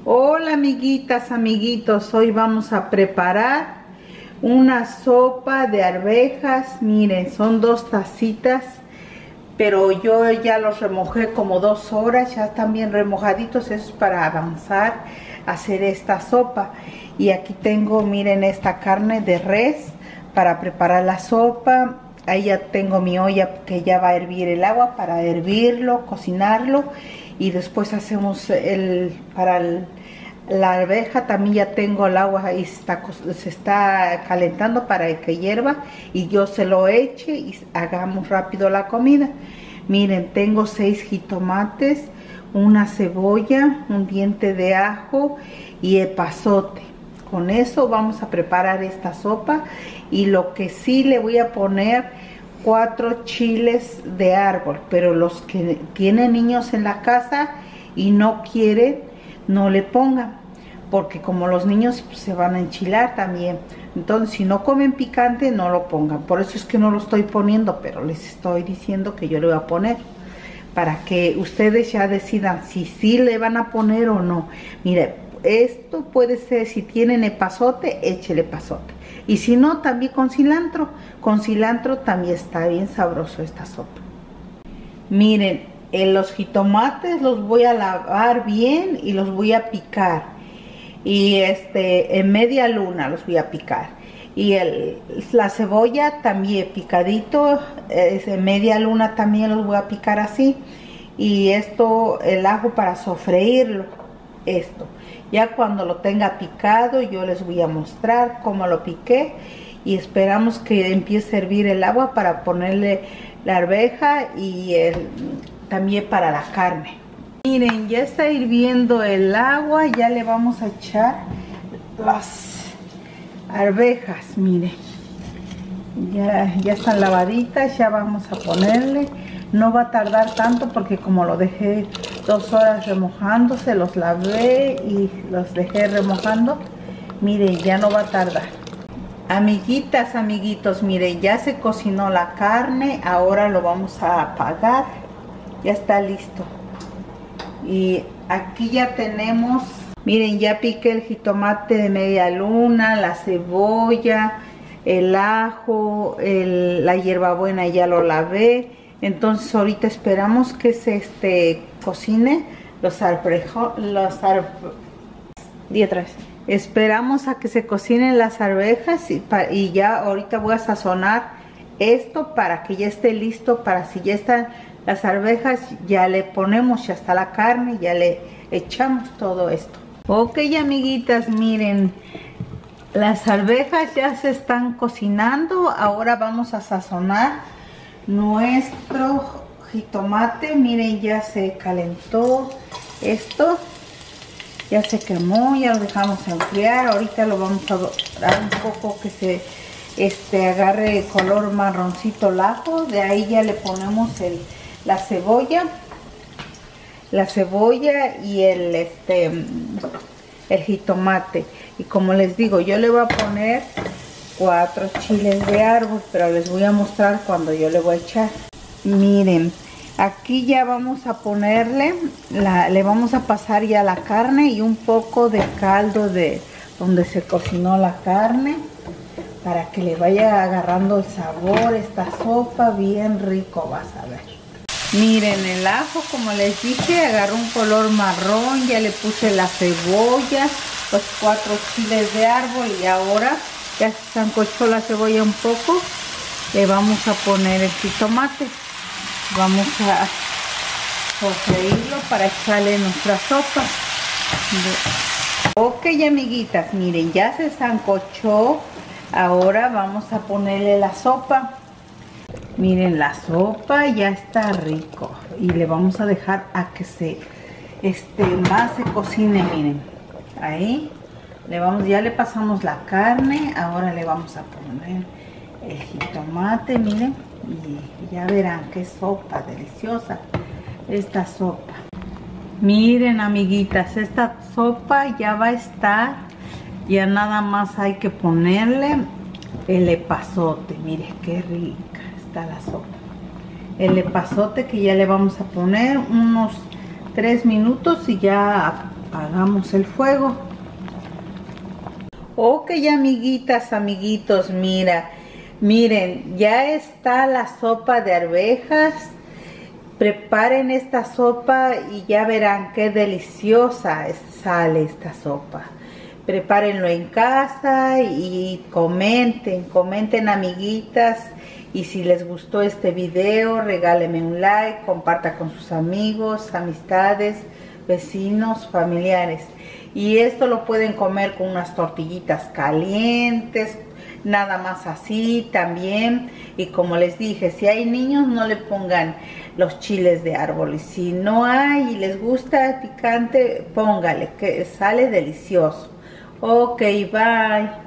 Hola amiguitas, amiguitos, hoy vamos a preparar una sopa de arvejas. Miren, son 2 tacitas, pero yo ya los remojé como 2 horas, ya están bien remojaditos. Eso es para avanzar a hacer esta sopa. Y aquí tengo, miren, esta carne de res para preparar la sopa. Ahí ya tengo mi olla que ya va a hervir el agua para hervirlo, cocinarlo. Y después hacemos la arveja. También ya tengo el agua ahí, se está calentando para que hierva y yo se lo eche y hagamos rápido la comida. Miren, tengo 6 jitomates, una cebolla, un diente de ajo y epazote. Con eso vamos a preparar esta sopa. Y lo que sí le voy a poner 4 chiles de árbol, pero los que tienen niños en la casa y no quieren, no le pongan, porque como los niños se van a enchilar también. Entonces, si no comen picante, no lo pongan. Por eso es que no lo estoy poniendo, pero les estoy diciendo que yo le voy a poner, para que ustedes ya decidan si sí le van a poner o no. Mire, esto puede ser, si tienen epazote, échele epazote. Y si no, también con cilantro. Con cilantro también está bien sabroso esta sopa. Miren, los jitomates los voy a lavar bien y los voy a picar. Y en media luna los voy a picar. Y la cebolla también picadito, en media luna también los voy a picar así. Y el ajo para sofreírlo. Ya cuando lo tenga picado yo les voy a mostrar cómo lo piqué. Y esperamos que empiece a hervir el agua para ponerle la arveja y también para la carne. Miren, ya está hirviendo el agua, ya le vamos a echar las arvejas. Miren, ya están lavaditas, ya vamos a ponerle. No va a tardar tanto porque como lo dejé 2 horas remojándose, los lavé y los dejé remojando. Miren, ya no va a tardar. Amiguitas, amiguitos, miren, ya se cocinó la carne. Ahora lo vamos a apagar. Ya está listo. Y aquí ya tenemos, miren, ya piqué el jitomate de media luna, la cebolla, el ajo, la hierbabuena ya lo lavé. Entonces ahorita esperamos que se cocine Esperamos a que se cocinen las arvejas y ya ahorita voy a sazonar esto para que ya esté listo. Para si ya están las arvejas, ya le ponemos, ya está la carne, ya le echamos todo esto. Ok, amiguitas, miren, las arvejas ya se están cocinando. Ahora vamos a sazonar nuestro jitomate. Miren, ya se calentó esto. Ya se quemó, ya lo dejamos enfriar. Ahorita lo vamos a dar un poco que se agarre el color marroncito el ajo. De ahí ya le ponemos la cebolla y el jitomate. Y como les digo, yo le voy a poner 4 chiles de árbol, pero les voy a mostrar cuando yo le voy a echar. Miren, aquí ya vamos a ponerle, le vamos a pasar ya la carne y un poco de caldo de donde se cocinó la carne, para que le vaya agarrando el sabor esta sopa, bien rico, vas a ver. Miren, el ajo, como les dije, agarró un color marrón. Ya le puse la cebolla, los 4 chiles de árbol, y ahora ya se sancochó la cebolla un poco. Le vamos a poner el jitomate. Vamos a sofreírlo para echarle nuestra sopa. Ok, amiguitas, miren, ya se sancochó. Ahora vamos a ponerle la sopa. Miren, la sopa ya está rico. Y le vamos a dejar a que más se cocine. Miren, ahí ya le pasamos la carne. Ahora le vamos a poner el jitomate, miren. Y ya verán qué sopa deliciosa esta sopa. Miren, amiguitas, esta sopa ya va a estar. Ya nada más hay que ponerle el epazote. Miren qué rica está la sopa. El epazote que ya le vamos a poner unos 3 minutos y ya Apagamos el fuego. Ok, amiguitas, amiguitos, miren, ya está la sopa de arvejas. Preparen esta sopa y ya verán qué deliciosa sale esta sopa. Prepárenlo en casa y comenten, amiguitas. Y si les gustó este video, regálenme un like, comparta con sus amigos, amistades, vecinos, familiares. Y esto lo pueden comer con unas tortillitas calientes, nada más así también. Y como les dije, si hay niños no le pongan los chiles de árbol, y si no hay y les gusta picante, póngale, que sale delicioso. Ok, bye.